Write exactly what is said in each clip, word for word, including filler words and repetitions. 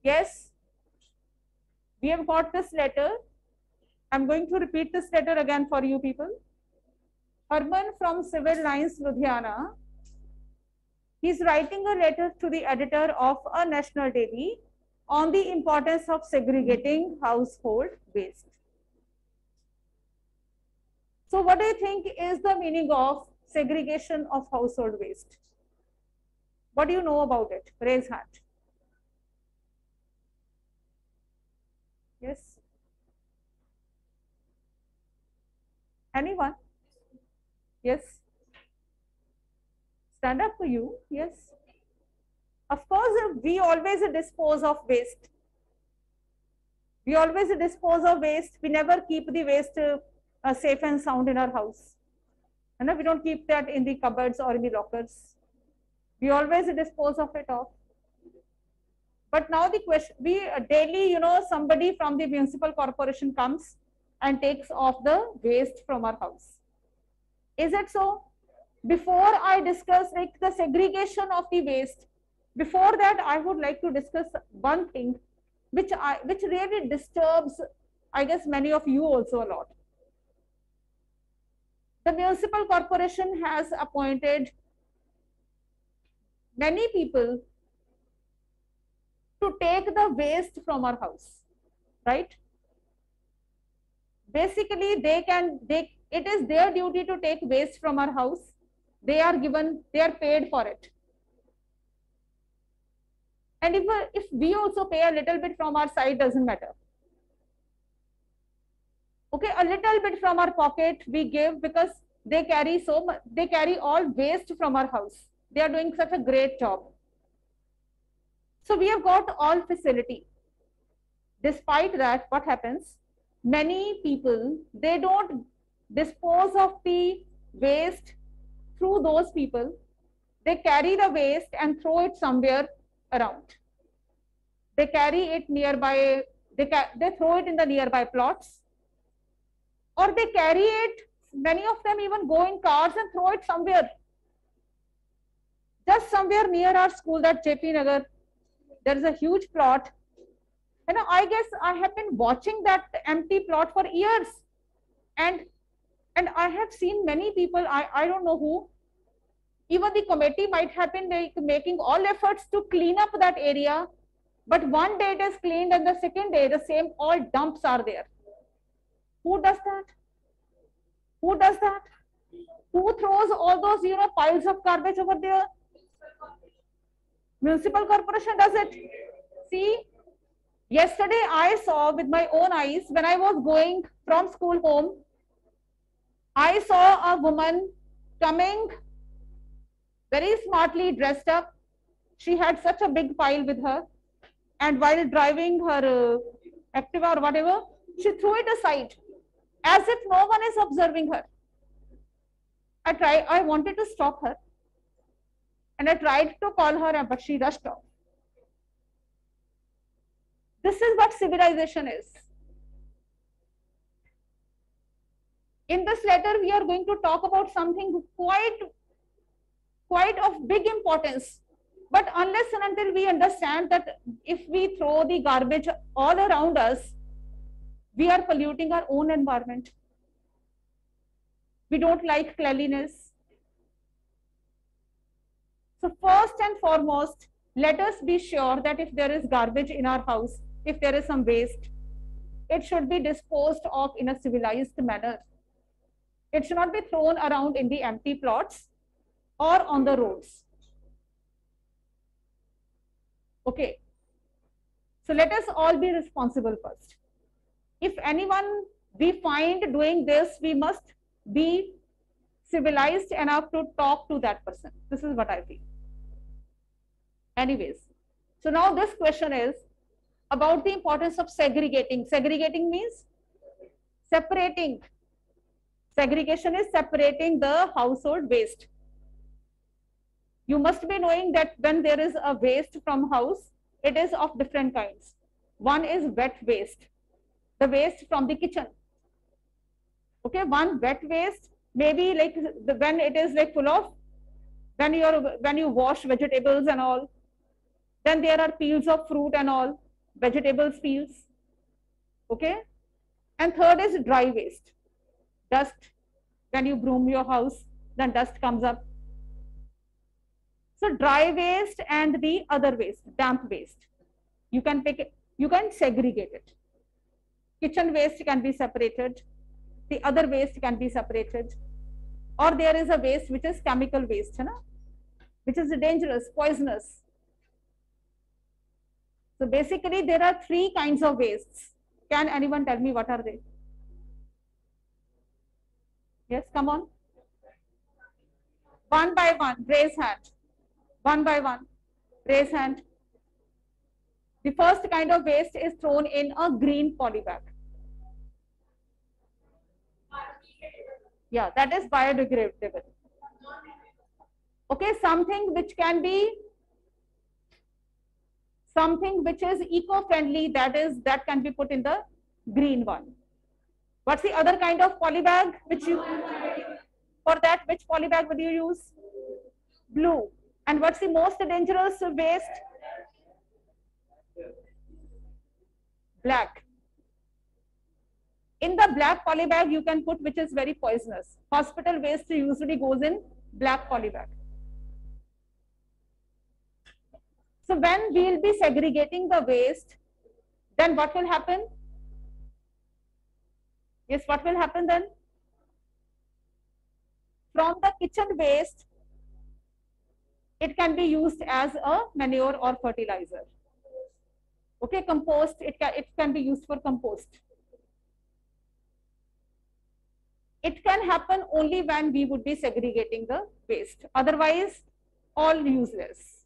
Yes, we have got this letter. I'm going to repeat this letter again for you people. Herman from Civil Lines, Ludhiana. He's writing a letter to the editor of a national daily on the importance of segregating household waste. So what do you think is the meaning of segregation of household waste? What do you know about it? Raise hand. Yes. Anyone? Yes. Stand up for you. Yes. Of course, we always dispose of waste. We always dispose of waste. We never keep the waste uh, safe and sound in our house. And we don't keep that in the cupboards or in the lockers. We always dispose of it off. But now the question, we uh, daily, you know, somebody from the municipal corporation comes and takes off the waste from our house. Is it so? Before I discuss like the segregation of the waste, before that I would like to discuss one thing which I which really disturbs, I guess, many of you also a lot. The municipal corporation has appointed many people to take the waste from our house, right? Basically, they can, they, it is their duty to take waste from our house. They are given, they are paid for it. And if, if we also pay a little bit from our side, doesn't matter. Okay, a little bit from our pocket we give because they carry so much, they carry all waste from our house. They are doing such a great job. So we have got all facility. Despite that, what happens? Many people, they don't dispose of the waste through those people. They carry the waste and throw it somewhere around. They carry it nearby, they, ca they throw it in the nearby plots. Or they carry it, many of them even go in cars and throw it somewhere. Just somewhere near our school, that J P Nagar, there is a huge plot. You know, I guess I have been watching that empty plot for years. And, and I have seen many people, I, I don't know who, even the committee might have been like making all efforts to clean up that area. But one day it is cleaned and the second day the same all dumps are there. Who does that? Who does that? Who throws all those, you know, piles of garbage over there? Municipal corporation does it. See, yesterday I saw with my own eyes when I was going from school home, I saw a woman coming very smartly dressed up. She had such a big pile with her, and while driving her uh, Activa or whatever, she threw it aside as if no one is observing her. I tried, I wanted to stop her and I tried to call her, but she rushed off. This is what civilization is. In this letter, we are going to talk about something quite, quite of big importance. But unless and until we understand that if we throw the garbage all around us, we are polluting our own environment. We don't like cleanliness. So first and foremost, let us be sure that if there is garbage in our house, if there is some waste, it should be disposed of in a civilized manner. It should not be thrown around in the empty plots or on the roads. Okay. So let us all be responsible first. If anyone we find doing this, we must be civilized enough to talk to that person. This is what I feel. Anyways, so now this question is about the importance of segregating. Segregating means separating. Segregation is separating the household waste. You must be knowing that when there is a waste from house, it is of different kinds. One is wet waste, the waste from the kitchen. Okay, one wet waste, maybe like the, when it is like full of, when you are when you wash vegetables and all, then there are peels of fruit and all. vegetables peels. Okay. And third is dry waste. Dust. When you broom your house, then dust comes up. So dry waste and the other waste, damp waste, you can pick it, you can segregate it. Kitchen waste can be separated. The other waste can be separated. Or there is a waste which is chemical waste, you know, which is dangerous, poisonous. So basically there are three kinds of wastes. Can anyone tell me what are they? Yes, come on. One by one, raise hand. One by one, raise hand. The first kind of waste is thrown in a green poly bag. Yeah, that is biodegradable. Okay, something which can be, something which is eco-friendly, that is, that can be put in the green one. What's the other kind of poly bag which you, for that, which poly bag would you use? Blue. And what's the most dangerous waste? Black. In the black poly bag, you can put which is very poisonous. Hospital waste usually goes in black poly bag. So when we will be segregating the waste, then what will happen? Yes, what will happen then? From the kitchen waste, it can be used as a manure or fertilizer. Okay, compost, it can, it can be used for compost. It can happen only when we would be segregating the waste. Otherwise, all useless.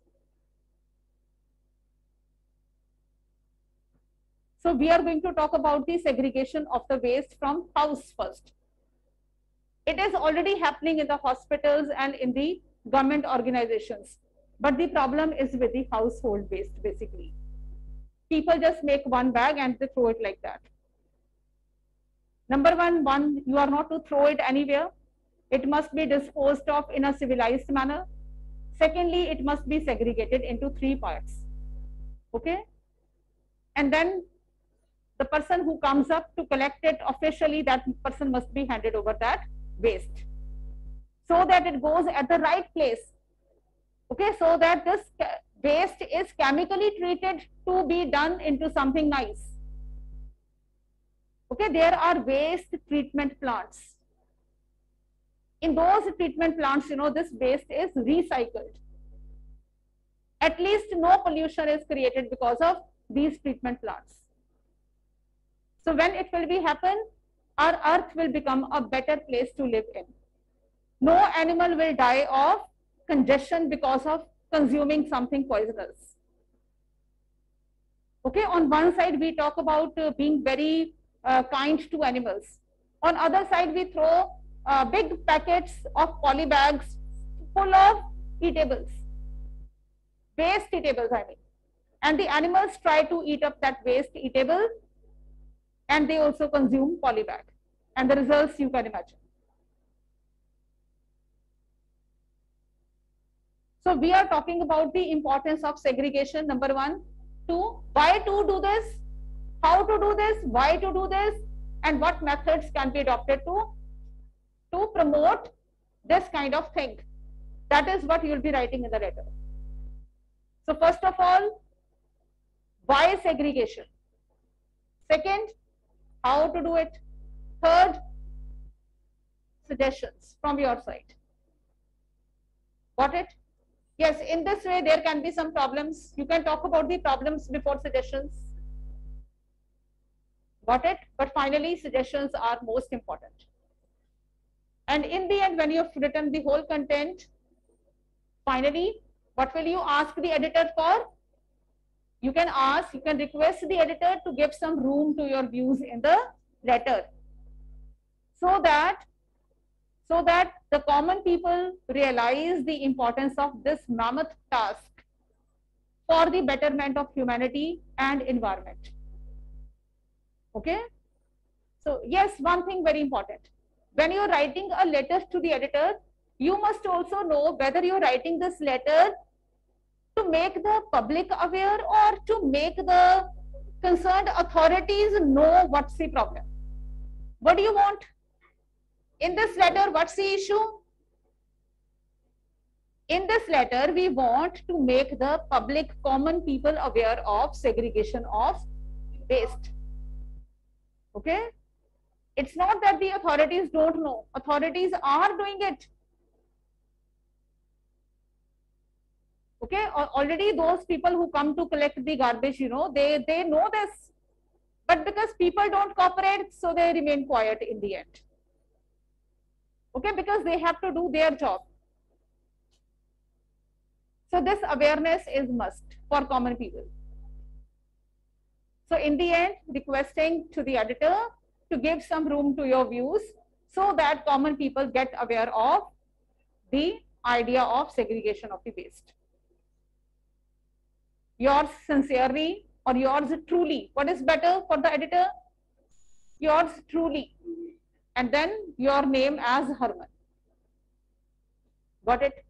So we are going to talk about the segregation of the waste from house first. It is already happening in the hospitals and in the government organizations. But the problem is with the household waste, basically. People just make one bag and they throw it like that. Number one, one, you are not to throw it anywhere. It must be disposed of in a civilized manner. Secondly, it must be segregated into three parts. Okay? And then the person who comes up to collect it officially, that person must be handed over that waste, so that it goes at the right place. Okay, so that this waste is chemically treated to be done into something nice. Okay, there are waste treatment plants. In those treatment plants, you know, this waste is recycled. At least no pollution is created because of these treatment plants. So when it will be happen, our earth will become a better place to live in. No animal will die of congestion because of consuming something poisonous. Okay, on one side we talk about uh, being very uh, kind to animals. On other side we throw uh, big packets of poly bags full of eatables, waste eatables I mean. And the animals try to eat up that waste eatable, and they also consume poly bag. And the results you can imagine. So we are talking about the importance of segregation, number one. Two, why to do this, how to do this, why to do this, and what methods can be adopted to, to promote this kind of thing. That is what you will be writing in the letter. So first of all, why segregation? Second, how to do it? Third, suggestions from your side. Got it? Yes, in this way there can be some problems. You can talk about the problems before suggestions. Got it? But finally suggestions are most important. And in the end, when you have written the whole content, finally, what will you ask the editor for? You can ask, you can request the editor to give some room to your views in the letter, so that so that the common people realize the importance of this mammoth task for the betterment of humanity and environment. Okay? So yes, one thing very important. When you are writing a letter to the editor, you must also know whether you are writing this letter to make the public aware or to make the concerned authorities know what's the problem. What do you want? In this letter, what's the issue? In this letter, we want to make the public, common people aware of segregation of waste. Okay? It's not that the authorities don't know. Authorities are doing it. Okay? Already those people who come to collect the garbage, you know, they, they know this. But because people don't cooperate, so they remain quiet in the end. Okay? Because they have to do their job. So this awareness is must for common people. So in the end, requesting to the editor to give some room to your views so that common people get aware of the idea of segregation of the waste. Yours sincerely or yours truly. What is better for the editor? Yours truly. And then your name as Harman. Got it?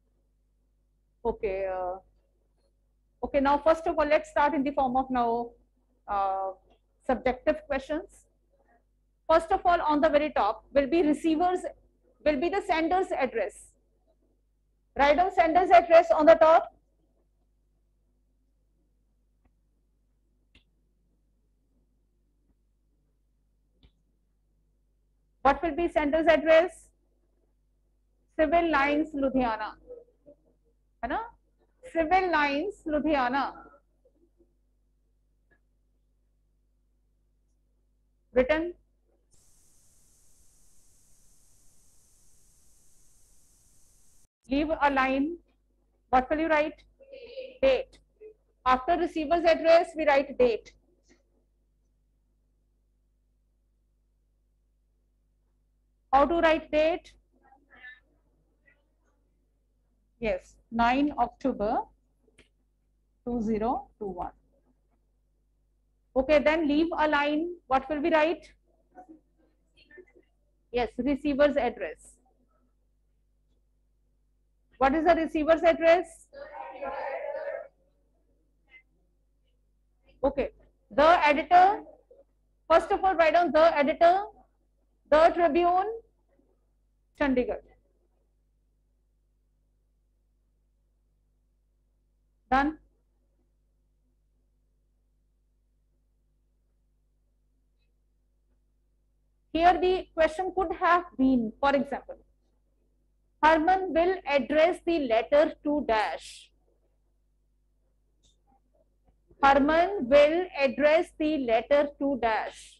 Okay. Uh, okay, now first of all, let's start in the form of now uh, subjective questions. First of all, on the very top will be receivers, will be the sender's address. Write down sender's address on the top. What will be sender's address? Civil Lines, Ludhiana. है ना? Civil Lines, Ludhiana. Written. Leave a line. What will you write? Date. After receiver's address, we write date. How to write date? Yes, nine October two thousand twenty-one. Okay, then leave a line. What will we write? Yes, receiver's address. What is the receiver's address? Okay, the editor. First of all, write down the editor, the Tribune, Chandigarh. Done. Here the question could have been, for example, Harman will address the letter to dash. Harman will address the letter to dash.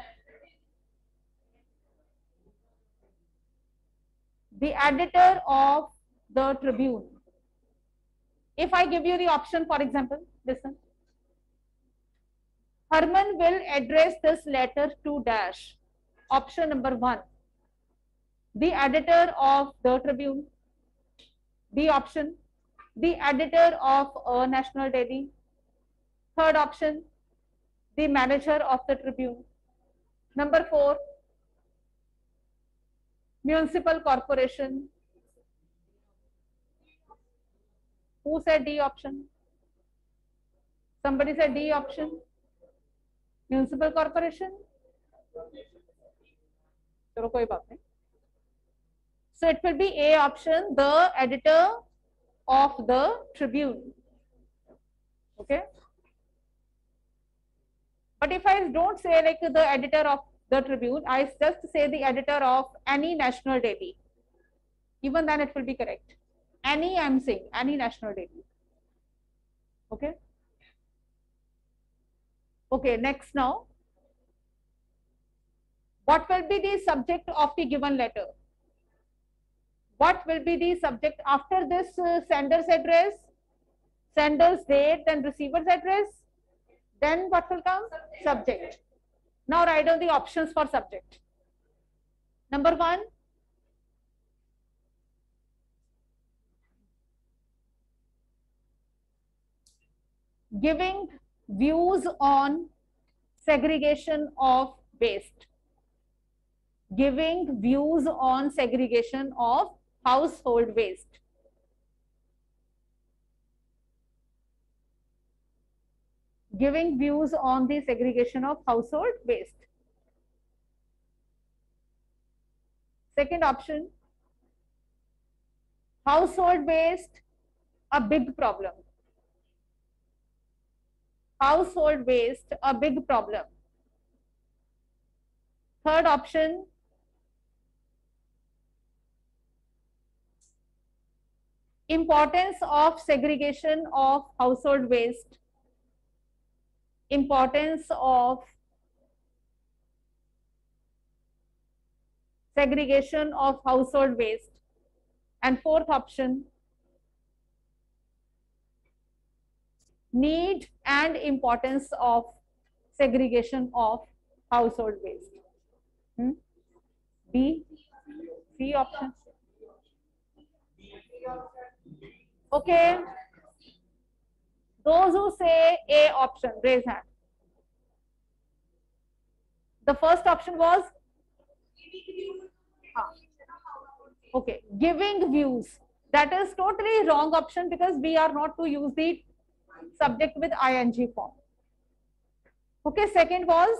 The editor of the Tribune. If I give you the option, for example, listen. Harman will address this letter to dash. Option number one. The editor of the Tribune. B option. The editor of a national daily. Third option. The manager of the Tribune. Number four. Municipal corporation. Who said D option? Somebody said D option. Municipal corporation. So it will be A option, the editor of the Tribune. Okay. But if I don't say like the editor of the Tribune, I just say the editor of any national daily. Even then it will be correct. Any, I am saying, any national daily. Okay. Okay, next now. What will be the subject of the given letter? What will be the subject after this uh, sender's address, sender's date, then receiver's address? Then what will come? Subject. Now write down the options for subject. Number one. Giving views on segregation of waste. Giving views on segregation of household waste. giving views on the segregation of household waste. Second option, household waste, a big problem. Household waste, a big problem. Third option, importance of segregation of household waste. Importance of segregation of household waste. And fourth option, need and importance of segregation of household waste. Hmm? B, C option. Okay. Those who say A option, raise hand. The first option was? Ah. Okay, giving views. That is totally wrong option because we are not to use the subject with ing form. Okay, second was?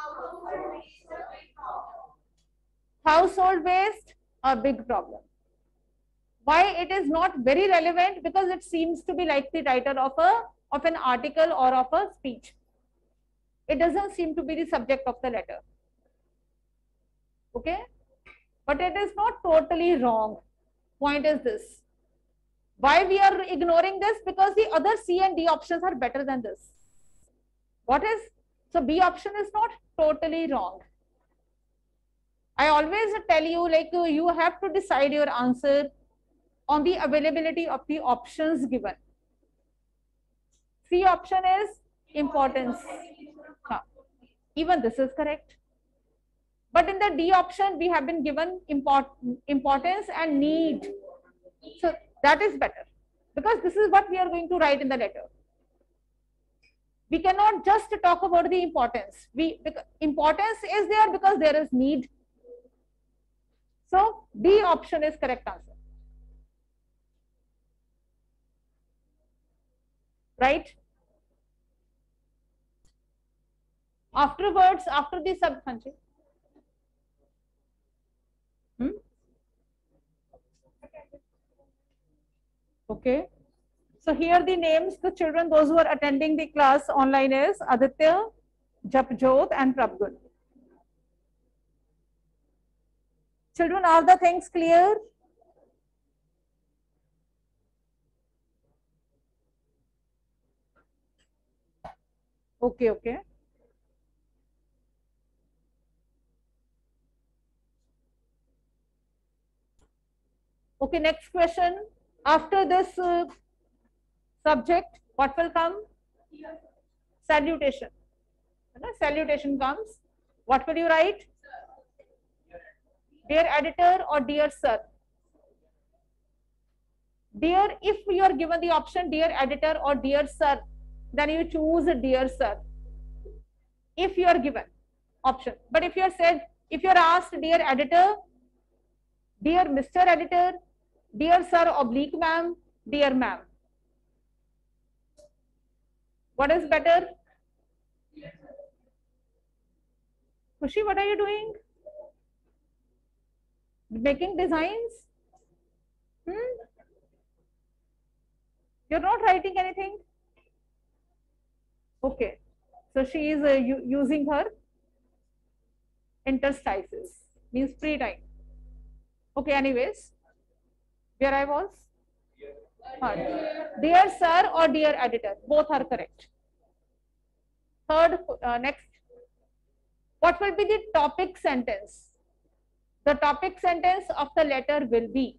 Household waste, a big problem. Why it is not very relevant? Because it seems to be like the writer of a of an article or of a speech. It doesn't seem to be the subject of the letter. Okay, but it is not totally wrong. Point is this. Why we are ignoring this? Because the other C and D options are better than this. What is? So B option is not totally wrong. I always tell you, like, you have to decide your answer on the availability of the options given. C option is importance. Huh. Even this is correct. But in the D option, we have been given import, importance and need. So that is better because this is what we are going to write in the letter. We cannot just talk about the importance. We because importance is there because there is need. So D option is correct answer. Right? Afterwards, after the sub, hmm? Okay. So here the names, the children, those who are attending the class online is Aditya, Japjot and Prabhgun. Children, are the things clear? Okay, okay. Okay, next question. After this uh, subject, what will come? Salutation. Salutation comes. What will you write? Dear editor or dear sir? Dear, if you are given the option dear editor or dear sir, then you choose dear sir. If you are given option. But if you are said, if you are asked dear editor, dear Mister Editor, dear sir oblique ma'am, dear ma'am. What is better? Khushi, what are you doing? Making designs? Hmm? You're not writing anything? Okay. So she is uh, using her interstices, means free time. Okay, anyways, where I was? Third. Dear sir or dear editor, both are correct. Third, uh, next, what will be the topic sentence? The topic sentence of the letter will be,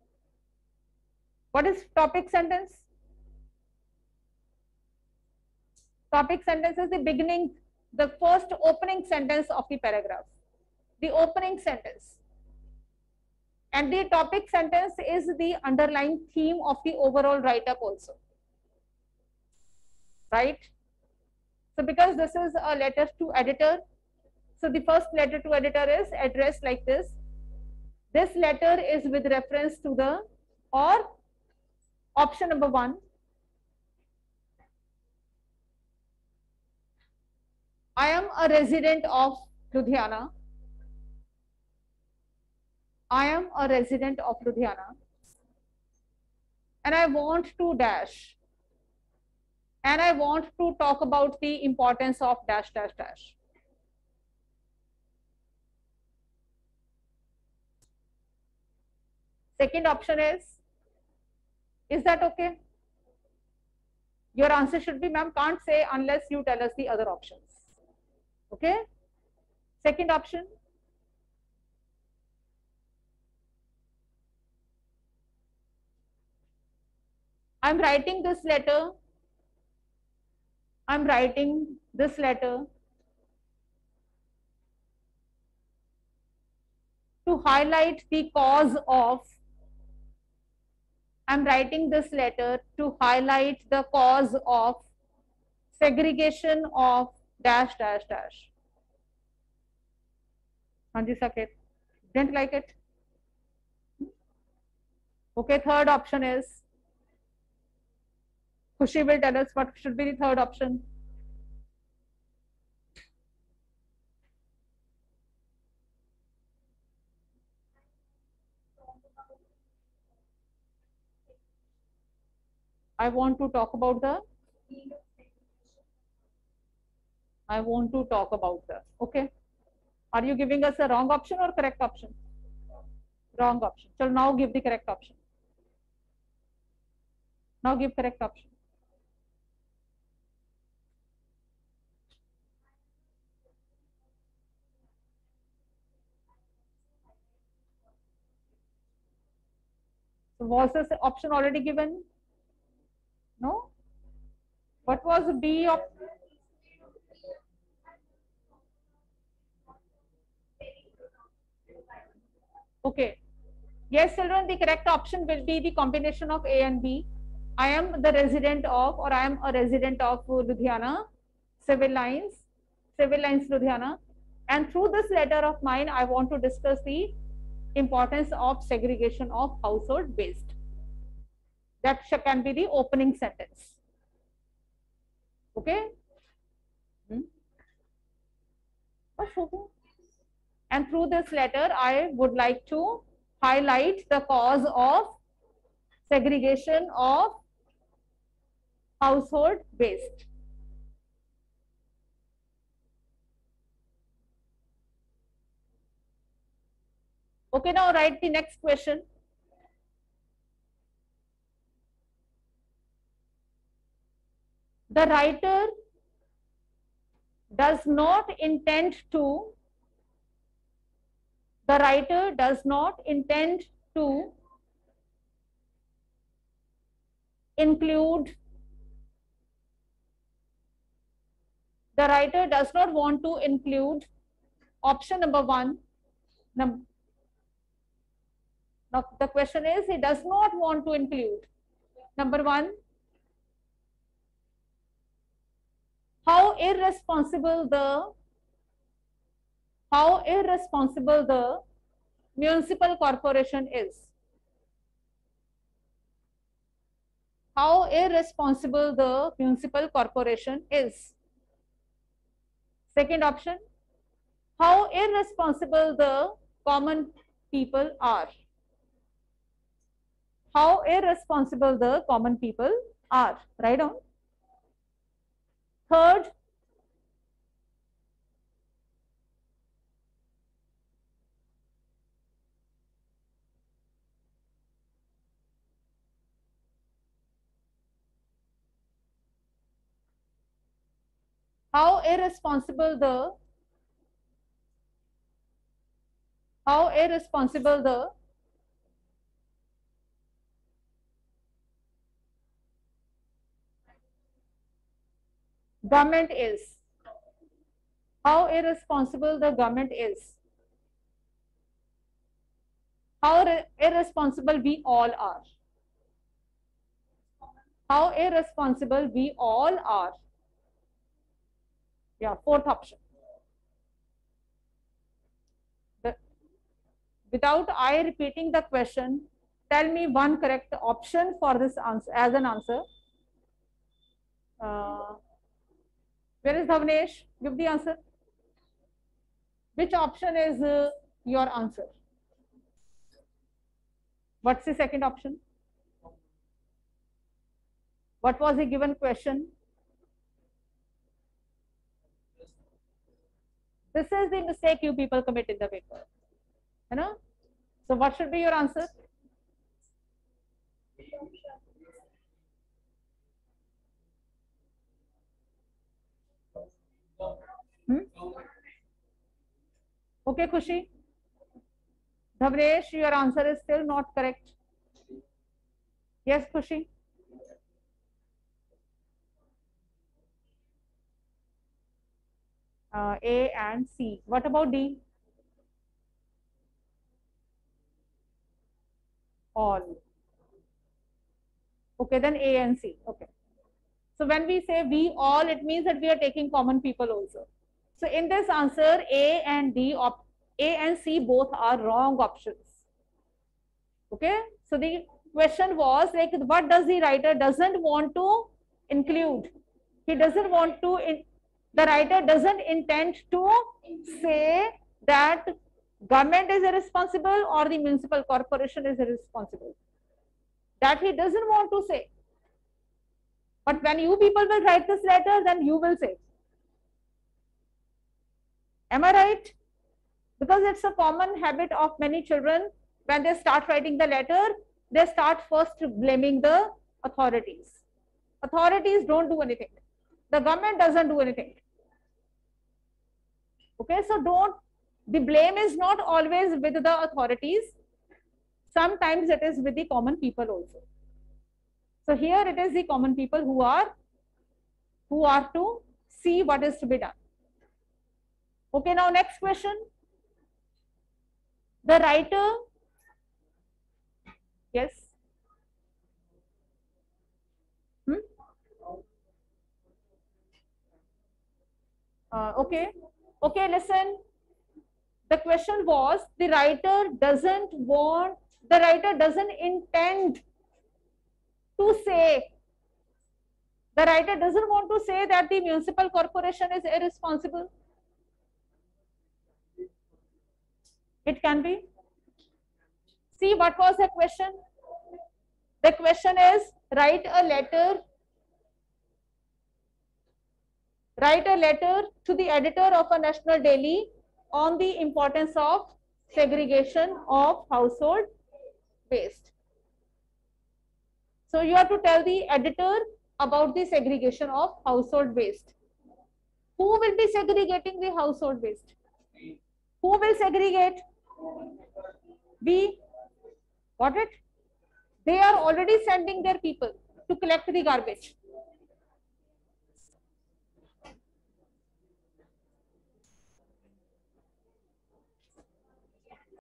what is topic sentence? Topic sentence is the beginning, the first opening sentence of the paragraph, the opening sentence. And the topic sentence is the underlying theme of the overall write-up also. Right? So because this is a letter to editor, so the first letter to editor is addressed like this. This letter is with reference to the, or option number one, I am a resident of Ludhiana. I am a resident of Ludhiana. And I want to dash. And I want to talk about the importance of dash, dash, dash. Second option is, is that okay? Your answer should be, ma'am, can't say unless you tell us the other options. Okay? Second option. I'm writing this letter. I'm writing this letter to highlight the cause of, I'm writing this letter to highlight the cause of segregation of dash, dash, dash. Hanji Saket, didn't like it? Okay, third option is, Khushi will tell us what should be the third option. I want to talk about the, I want to talk about the, okay. Are you giving us a wrong option or correct option? Wrong option. So now give the correct option. Now give correct option. So was this option already given? No? What was B of? Okay. Yes, children, the correct option will be the combination of A and B. I am the resident of, or I am a resident of Ludhiana, civil lines, civil lines Ludhiana. And through this letter of mine, I want to discuss the importance of segregation of household waste. That can be the opening sentence. Okay? Hmm? And through this letter, I would like to highlight the cause of segregation of household waste. Okay, now write the next question. The writer does not intend to, the writer does not intend to include, the writer does not want to include option number one. Now the question is, he does not want to include number one, how irresponsible the, how irresponsible the municipal corporation is. How irresponsible the municipal corporation is. Second option, how irresponsible the common people are. How irresponsible the common people are. Write down. Third, how irresponsible the, how irresponsible the government is. How irresponsible the government is. How irresponsible we all are. How irresponsible we all are. Yeah, fourth option. The, without I repeating the question, tell me one correct option for this answer as an answer. Uh, Where is Bhavnesh? Give the answer. Which option is uh, your answer? What's the second option? What was the given question? This is the mistake you people commit in the paper. You know? So what should be your answer? Hmm? Okay, Khushi. Bhavnesh, your answer is still not correct. Yes, Khushi. Uh, A and C. What about D? All. Okay, then A and C. Okay. So when we say we all, it means that we are taking common people also. So in this answer, A and D, op A and C both are wrong options. Okay. So the question was like, what does the writer doesn't want to include? He doesn't want to, in, the writer doesn't intend to say that government is irresponsible or the municipal corporation is irresponsible. That he doesn't want to say. But when you people will write this letter, then you will say. Am I right? Because it's a common habit of many children. When they start writing the letter, they start first blaming the authorities. Authorities don't do anything. The government doesn't do anything. Okay, so don't, the blame is not always with the authorities. Sometimes it is with the common people also. So here it is the common people who are, who are to see what is to be done. Okay, now next question. The writer, yes. Hmm? Uh, okay, okay, listen. The question was, the writer doesn't want, the writer doesn't intend to say, the writer doesn't want to say that the municipal corporation is irresponsible. It can be. See, what was the question? The question is, write a letter, write a letter to the editor of a national daily on the importance of segregation of household waste. So you have to tell the editor about the segregation of household waste. Who will be segregating the household waste? Who will segregate? We. Got it? They are already sending their people to collect the garbage.